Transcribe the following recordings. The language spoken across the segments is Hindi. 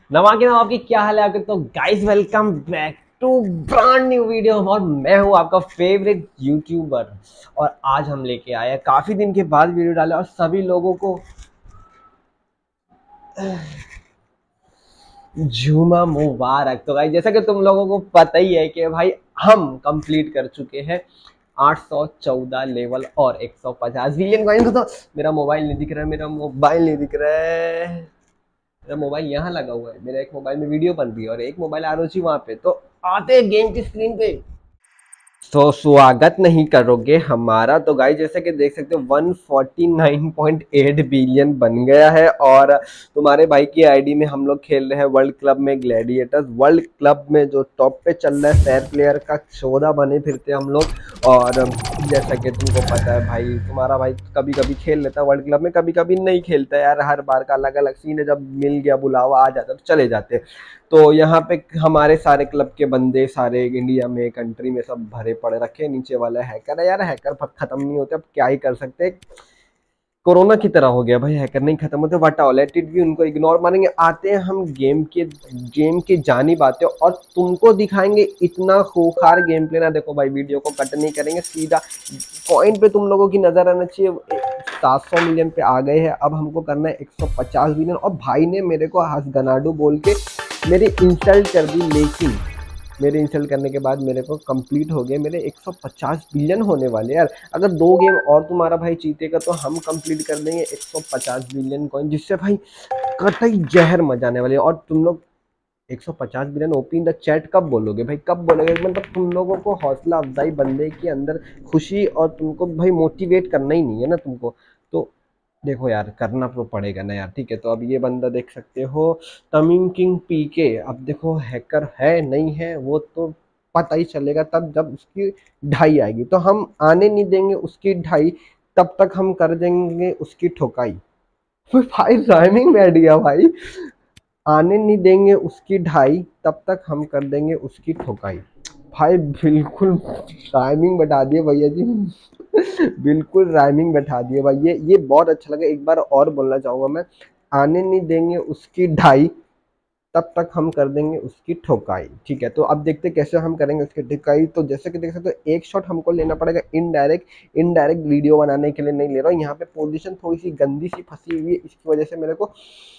नवा आपकी क्या हाल है आपके। तो guys welcome back to brand new video. और मैं हूं आपका फेवरेट यूट्यूबर। और आज हम लेके आए हैं, काफी दिन के बाद वीडियो डाले और सभी लोगों को झूमा मुबारक। तो गाइस जैसा कि तुम लोगों को पता ही है कि भाई हम कंप्लीट कर चुके हैं 814 लेवल और 150 बिलियन कॉइन को। तो मेरा मोबाइल नहीं दिख रहा है, मेरा मोबाइल नहीं दिख रहा है। मेरा मोबाइल यहाँ लगा हुआ है, मेरा एक मोबाइल में वीडियो बन रही है और एक मोबाइल आरोची वहां पे। तो आते हैं गेम की स्क्रीन पे। तो स्वागत नहीं करोगे हमारा। तो गाइस जैसे कि देख सकते हो 149.8 बिलियन बन गया है। और तुम्हारे भाई की आईडी में हम लोग खेल रहे हैं वर्ल्ड क्लब में ग्लैडिएटर्स। वर्ल्ड क्लब में जो टॉप पे चल रहा है फेयर प्लेयर का 14 बने फिरते हम लोग। और जैसा कि तुमको पता है भाई, तुम्हारा भाई कभी कभी खेल लेता है वर्ल्ड क्लब में, कभी कभी नहीं खेलता यार। हर बार का अलग अलग सीन है, जब मिल गया बुलावा आ जाता तो चले जाते। तो यहाँ पे हमारे सारे क्लब के बंदे सारे इंडिया में कंट्री में सब भरे पड़े रखे। नीचे वाला हैकर है यार, हैकर खत्म नहीं होते, अब क्या ही कर सकते हैं। कोरोना की तरह हो गया भाई, हैकर नहीं खत्म होते। वट ऑल लेट इट भी, उनको इग्नोर मारेंगे। आते हैं हम गेम की जानी बातें और तुमको दिखाएंगे इतना खूंखार गेम प्ले ना। देखो भाई वीडियो को कट नहीं करेंगे, सीधा पॉइंट पे तुम लोगों की नजर आना चाहिए। 700 मिलियन पे आ गए हैं, अब हमको करना है 150 मिलियन। और भाई ने मेरे को हंसगनाडू बोल के मेरी इंसल्ट कर दी, लेकिन मेरे इंसल्ट करने के बाद मेरे को कंप्लीट हो गए मेरे 150 बिलियन होने वाले यार। अगर 2 गेम और तुम्हारा भाई जीतेगा तो हम कंप्लीट कर देंगे 150 बिलियन कॉइन, जिससे भाई कतई जहर मचाने वाले। और तुम लोग 150 billion OP in the chat कब बोलोगे भाई, कब बोलोगे? मतलब तुम लोगों को हौसला अफजाई, बंदे के अंदर खुशी, और तुमको भाई मोटिवेट करना ही नहीं है ना तुमको। तो देखो यार, करना तो पड़ेगा ना यार। ठीक है, तो अब ये बंदा देख सकते हो, तमीम किंग पीके। अब देखो हैकर है नहीं है वो तो पता ही चलेगा तब जब उसकी ढाई आएगी। तो हम आने नहीं देंगे उसकी ढाई, तब तक हम कर देंगे उसकी ठोकाई। भाई राइमिंग बैठ गया भाई। आने नहीं देंगे उसकी ढाई, तब तक हम कर देंगे उसकी ठोकाई। भाई बिल्कुल राइमिंग बैठा दिए भैया जी। बिल्कुल राइमिंग बैठा दिए भाई। ये बहुत अच्छा लगा, एक बार और बोलना चाहूंगा मैं। आने नहीं देंगे उसकी ढाई, तब तक हम कर देंगे उसकी ठोकाई। ठीक है, तो अब देखते कैसे हम करेंगे उसकी ठोकाई। तो जैसे कि देख सकते हो, एक शॉट हमको लेना पड़ेगा इनडायरेक्ट। इनडायरेक्ट वीडियो बनाने के लिए नहीं ले रहा हूँ। यहाँ पे पोजीशन थोड़ी सी गंदी सी फंसी हुई है, इसकी वजह से मेरे को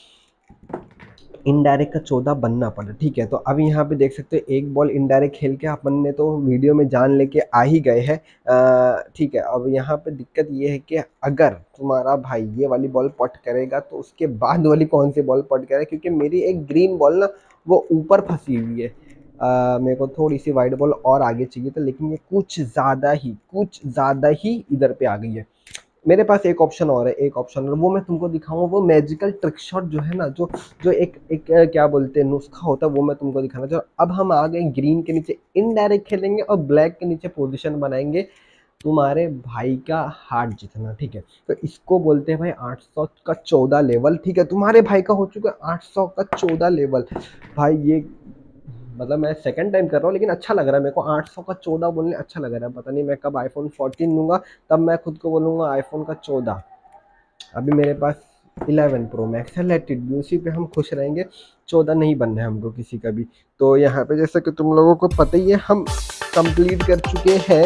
इनडायरेक्ट का 14 बनना पड़ा। ठीक है, तो अब यहाँ पे देख सकते हो एक बॉल इनडायरेक्ट खेल के अपन ने तो वीडियो में जान लेके आ ही गए हैं। ठीक है, अब यहाँ पे दिक्कत ये है कि अगर तुम्हारा भाई ये वाली बॉल पट करेगा तो उसके बाद वाली कौन सी बॉल पट करेगा, क्योंकि मेरी एक ग्रीन बॉल ना वो ऊपर फंसी हुई है। मेरे को थोड़ी सी वाइट बॉल और आगे चाहिए था, लेकिन ये कुछ ज़्यादा ही इधर पे आ गई है। मेरे पास एक ऑप्शन और है, एक ऑप्शन और वो मैं तुमको दिखाऊंगा। वो मैजिकल ट्रिक शॉट जो है ना, जो जो क्या बोलते हैं नुस्खा होता है, वो मैं तुमको दिखाना चाहूँ। अब हम आ गए ग्रीन के नीचे, इनडायरेक्ट खेलेंगे और ब्लैक के नीचे पोजीशन बनाएंगे तुम्हारे भाई का हार्ट जीतना। ठीक है, तो इसको बोलते हैं भाई 800 का 14 लेवल। ठीक है, तुम्हारे भाई का हो चुका है 800 का 14 लेवल। भाई ये मतलब मैं सेकंड टाइम कर रहा हूँ, लेकिन अच्छा लग रहा है मेरे को। 800 का 14 बोलने अच्छा लग रहा है। पता नहीं मैं कब आईफोन 14 लूंगा, तब मैं खुद को बोलूंगा आईफोन का 14। अभी मेरे पास 11 प्रो मैक्स है, लेट इट बी, उसी पे हम खुश रहेंगे। 14 नहीं बनना है हमको किसी का भी। तो यहाँ पे जैसे कि तुम लोगों को पता ही है, हम कंप्लीट कर चुके हैं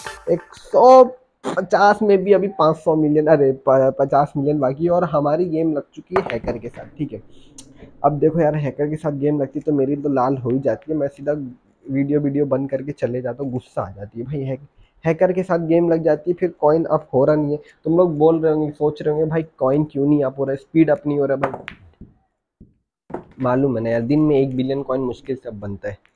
150 में भी अभी 500 मिलियन, अरे 50 मिलियन बाकी है। और हमारी गेम लग चुकी है हैकर के साथ। ठीक है, अब देखो यार, हैकर के साथ गेम लगती तो मेरी तो लाल हो ही जाती है। मैं सीधा वीडियो वीडियो बंद करके चले जाता हूँ, गुस्सा आ जाती है भाई। हैकर के साथ गेम लग जाती है, फिर कॉइन अप हो रहा नहीं है। तुम लोग बोल रहे होंगे, सोच रहे होंगे भाई कॉइन क्यों नहीं अप हो रहा है, स्पीड अप नहीं हो रहा भाई। मालूम है ना यार, दिन में 1 बिलियन कॉइन मुश्किल से अब बनता है।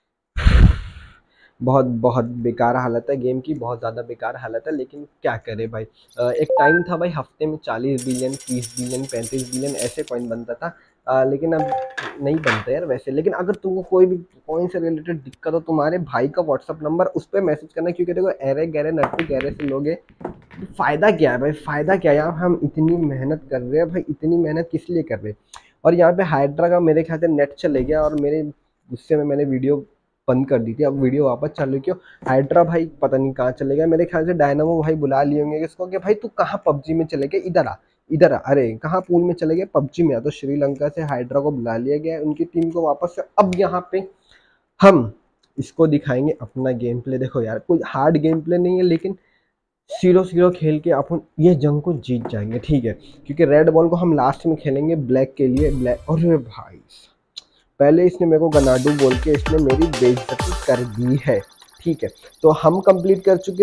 बहुत बहुत बेकार हालत है गेम की, बहुत ज़्यादा बेकार हालत है, लेकिन क्या करे भाई। एक टाइम था भाई, हफ्ते में 40 बिलियन, 30 बिलियन, 35 बिलियन ऐसे कॉइन बनता था। लेकिन अब नहीं बनता यार वैसे। लेकिन अगर तुमको कोई भी कॉइन से रिलेटेड दिक्कत हो, तुम्हारे भाई का व्हाट्सअप नंबर, उस पर मैसेज करना। क्योंकि देखो अरे गहरे नट्टू गहरे से लोगे तो फ़ायदा क्या है भाई, फ़ायदा क्या है यार। हम इतनी मेहनत कर रहे हैं भाई, इतनी मेहनत किस लिए कर रहे हैं। और यहाँ पे हाइड्रा का मेरे ख्याल से नेट चले गया, और मेरे गुस्से में मैंने वीडियो बंद कर दी थी। अब वीडियो वापस चालू क्यों, हाइड्रा भाई पता नहीं कहाँ चले गया। मेरे ख्याल से डायनामो भाई बुला लिए होंगे इसको कि भाई तू कहाँ पबजी में चले गए, इधर आ। इधर अरे कहाँ पूल में चले गए, पबजी में। तो श्रीलंका से हाइड्रा को बुला लिया गया है, उनकी टीम को वापस से। अब यहाँ पे हम इसको दिखाएंगे अपना गेम प्ले। देखो यार कोई हार्ड गेम प्ले नहीं है, लेकिन 0-0 खेल के अपन ये जंग को जीत जाएंगे, ठीक है। क्योंकि रेड बॉल को हम लास्ट में खेलेंगे ब्लैक के लिए। ब्लैक, अरे भाई पहले इसने मेरे को गनाडू बोल के इसने मेरी बेइज्जती कर दी है, ठीक है। तो हम कंप्लीट कर चुके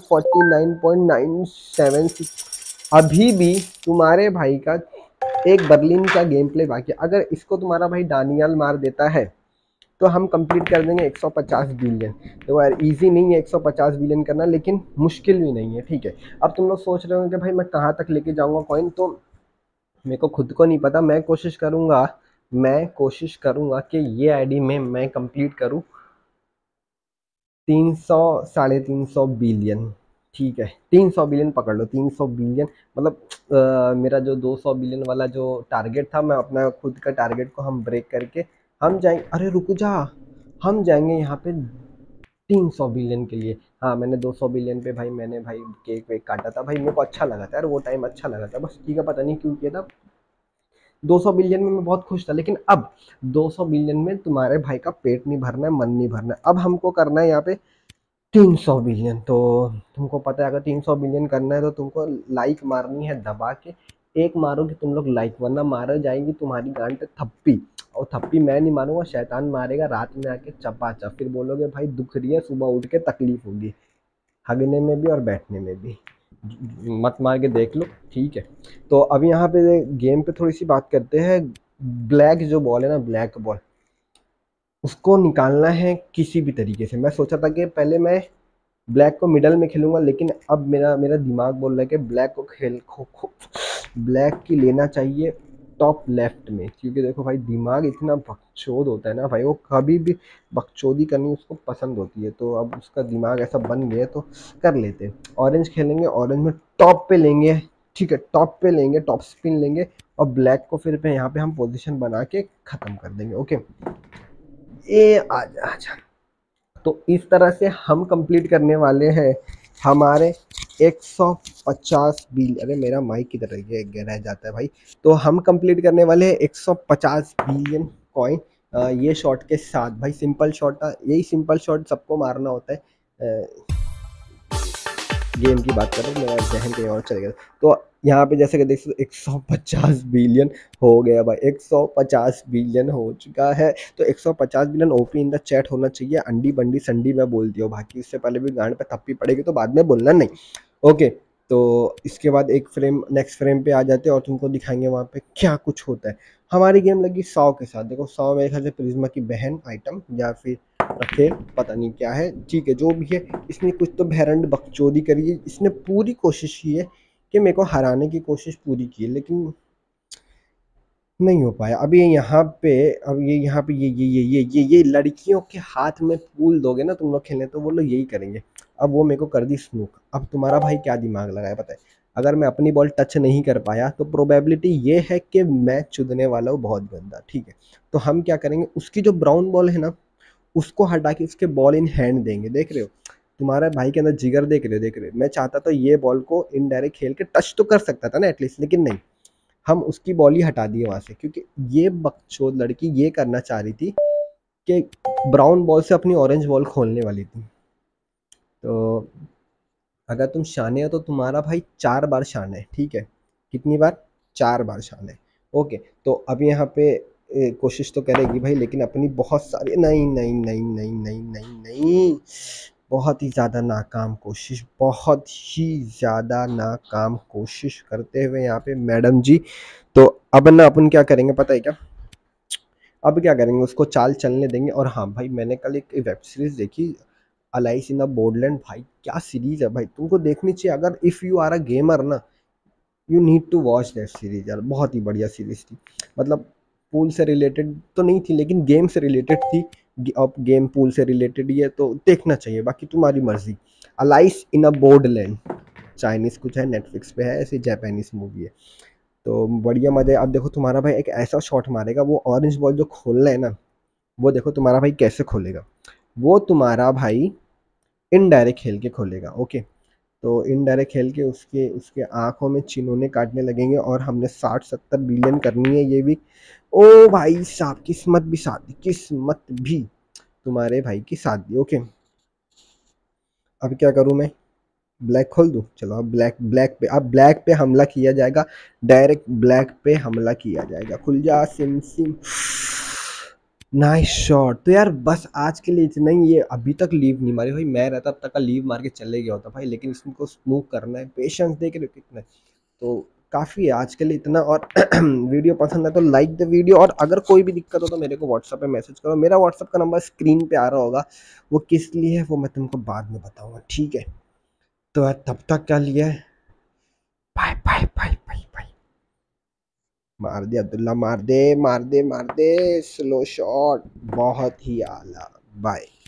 149.976। अभी भी तुम्हारे भाई का एक बर्लिन का गेम प्ले बाकी है। अगर इसको तुम्हारा भाई दानियाल मार देता है तो हम कंप्लीट कर देंगे 150 बिलियन। देखो यार इजी नहीं है 150 बिलियन करना, लेकिन मुश्किल भी नहीं है, ठीक है। अब तुम लोग सोच रहे हो कि भाई मैं कहाँ तक लेके जाऊँगा कॉइन, तो मेरे को खुद को नहीं पता। मैं कोशिश करूँगा कि ये आईडी में मैं कंप्लीट करूँ 300 350 बिलियन, ठीक है। 300 बिलियन पकड़ लो, 300 बिलियन मतलब मेरा जो 200 बिलियन वाला जो टारगेट था, मैं अपना खुद का टारगेट को हम ब्रेक करके हम जाएंगे। अरे रुक जा, हम जाएंगे यहाँ पे 300 बिलियन के लिए। हाँ मैंने 200 बिलियन पे भाई मैंने भाई केक वेक काटा था भाई, मेरे को अच्छा लगा था यार, वो टाइम अच्छा लगा था बस, ठीक है। पता नहीं क्यों किया था। 200 बिलियन में मैं बहुत खुश था, लेकिन अब 200 बिलियन में तुम्हारे भाई का पेट नहीं भरना है, मन नहीं भरना है। अब हमको करना है यहाँ पे 300 बिलियन। तो तुमको पता है अगर 300 बिलियन करना है तो तुमको लाइक मारनी है दबा के। एक मारोगे तुम लोग लाइक, वरना मारा जाएगी तुम्हारी गांड पे थप्पी। और थप्पी मैं नहीं मारूंगा, शैतान मारेगा रात में आके चपाचप। फिर बोलोगे भाई दुख रही है, सुबह उठ के तकलीफ होगी, हगने में भी और बैठने में भी। मत मार के देख लो, ठीक है। तो अब यहाँ पे गेम पे थोड़ी सी बात करते हैं। ब्लैक जो बॉल है ना, ब्लैक बॉल, उसको निकालना है किसी भी तरीके से। मैं सोचा था कि पहले मैं ब्लैक को मिडल में खेलूंगा, लेकिन अब मेरा मेरा दिमाग बोल रहा है कि ब्लैक को खेल खो ब्लैक की लेना चाहिए टॉप लेफ्ट में। क्योंकि देखो भाई दिमाग इतना बकचोद होता है ना भाई, वो कभी भी बकचोदी करनी उसको पसंद होती है। तो अब उसका दिमाग ऐसा बन गया तो कर लेते। ऑरेंज खेलेंगे, ऑरेंज में टॉप पे लेंगे, ठीक है। टॉप पे लेंगे, टॉप स्पिन लेंगे, और ब्लैक को फिर पे यहाँ पे हम पोजीशन बना के ख़त्म कर देंगे। ओके, ये आजा आजा। तो इस तरह से हम कंप्लीट करने वाले हैं हमारे 150 बिलियन। अरे मेरा माइक किधर रह जाता है भाई। तो हम कंप्लीट करने वाले हैं 150 बिलियन कॉइन ये शॉट के साथ। भाई सिंपल शॉट था, यही सिंपल शॉट सबको मारना होता है। गेम की बात कर रहा हूँ, मेरा जहन कहीं और चले गया। तो यहाँ पे जैसे कि देख सकते 150 बिलियन हो गया भाई, 150 बिलियन हो चुका है। तो 150 billion OP in the chat होना चाहिए। अंडी बंडी संडी मैं बोल दिया, बाकी इससे पहले भी गांड पे थप्पी पड़ेगी तो बाद में बोलना नहीं, ओके। तो इसके बाद एक फ्रेम नेक्स्ट फ्रेम पे आ जाते हैं और तुमको दिखाएंगे वहाँ पे क्या कुछ होता है। हमारी गेम लगी 100 के साथ। देखो 100 मेरे ख्याल से प्रिज्मा की बहन आइटम या फिर रखेल, पता नहीं क्या है, ठीक है जो भी है। इसने कुछ तो बहरंड बकचोदी करी है, इसने पूरी कोशिश की है कि मेरे को हराने की कोशिश पूरी की है, लेकिन नहीं हो पाया। अब ये यहाँ पे अब ये यहाँ पे ये लड़कियों के हाथ में फूल दोगे ना तुम लोग खेलने, तो वो लोग यही करेंगे। अब वो मेरे को कर दी स्नूक। अब तुम्हारा भाई क्या दिमाग लगाया पता है, अगर मैं अपनी बॉल टच नहीं कर पाया तो प्रोबेबिलिटी ये है कि मैं चुदने वाला हूँ बहुत गंदा, ठीक है। तो हम क्या करेंगे, उसकी जो ब्राउन बॉल है ना उसको हटा के उसके बॉल इन हैंड देंगे। देख रहे हो तुम्हारे भाई के अंदर जिगर, देख रहे हो। मैं चाहता तो ये बॉल को इनडायरेक्ट खेल के टच तो कर सकता था ना एटलीस्ट, लेकिन नहीं, हम उसकी बॉल ही हटा दिए वहां से। क्योंकि ये बकचोद लड़की ये करना चाह रही थी कि ब्राउन बॉल से अपनी ऑरेंज बॉल खोलने वाली थी। तो अगर तुम शाने हो तो तुम्हारा भाई 4 बार शान है, ठीक है। कितनी बार? 4 बार शान है, ओके। तो अब यहाँ पे कोशिश तो करेगी भाई, लेकिन अपनी बहुत सारी नहीं नहीं नहीं नहीं नहीं नहीं नहीं, बहुत ही ज़्यादा नाकाम कोशिश, बहुत ही ज़्यादा नाकाम कोशिश करते हुए यहाँ पे मैडम जी। तो अब ना अपन क्या करेंगे पता है क्या, अब क्या करेंगे उसको चाल चलने देंगे। और हाँ भाई मैंने कल एक वेब सीरीज देखी, अलाइस इन द बॉर्डरलैंड। भाई क्या सीरीज है भाई, तुमको देखनी चाहिए। अगर if you are a gamer ना, you need to watch that series यार, बहुत ही बढ़िया सीरीज थी। मतलब पूल से रिलेटेड तो नहीं थी, लेकिन गेम से रिलेटेड थी। अब गेम पूल से रिलेटेड ही है तो देखना चाहिए, बाकी तुम्हारी मर्जी। Alice in a Borderland, Chinese कुछ है, नेटफ्लिक्स पे है, ऐसी जापानीज मूवी है। तो बढ़िया मजा है। अब देखो तुम्हारा भाई एक ऐसा शॉट मारेगा, वो ऑरेंज बॉल जो खोलना है ना, वो देखो तुम्हारा भाई कैसे खोलेगा। वो तुम्हारा भाई इनडायरेक्ट खेल के खोलेगा, ओके। तो इनडायरेक्ट खेल के उसके उसके आंखों में चिन्होने काटने लगेंगे और हमने 60-70 बिलियन करनी है ये भी। ओ भाई साहब, किस्मत भी साथ दी, किस्मत भी तुम्हारे भाई की साथ दी। ओके, अब क्या करूं मैं? ब्लैक खोल दूं? चलो अब ब्लैक पे, अब ब्लैक पे हमला किया जाएगा, डायरेक्ट ब्लैक पे हमला किया जाएगा। खुल जा सिम सिम। Nice shot. तो यार बस आज के लिए इतना ही। ये अभी तक लीव नहीं मारी भाई, मैं रहता अब तक का लीव मार के चले गया होता भाई, लेकिन इसको स्मूव करना है, पेशेंस देख रहे हो कितना। तो काफ़ी है आज के लिए इतना। और वीडियो पसंद है तो लाइक द वीडियो, और अगर कोई भी दिक्कत हो तो मेरे को व्हाट्सएप पे मैसेज करो। मेरा व्हाट्सएप का नंबर स्क्रीन पे आ रहा होगा, वो किस लिए है वो मैं तुमको बाद में बताऊंगा, ठीक है? तो यार तब तक क्या लिए, bye bye bye bye bye. मार दे अब्दुल्ला, मार दे मार दे मार दे, स्लो शॉट, बहुत ही आला। बाय।